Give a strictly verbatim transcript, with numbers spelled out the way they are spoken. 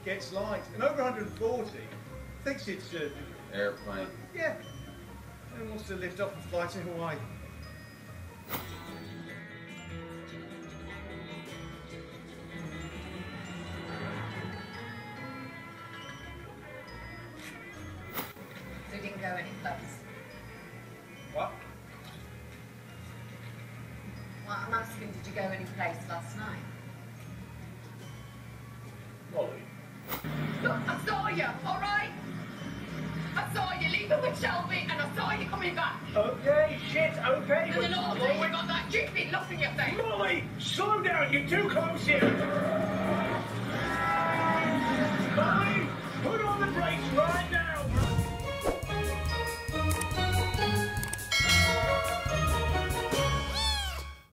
gets light, and over one hundred forty thinks it's a... airplane. Yeah. And wants to lift off and fly to Hawaii. So you didn't go any place? What? Well, I'm asking, did you go any place last night? Molly. Look, I saw you, all right? I saw you leaving with Shelby, and I saw you coming back. Okay, shit, okay. And then all day you got that stupid look in your face. Molly, slow down, you're too close here. Molly, put on the brakes right now.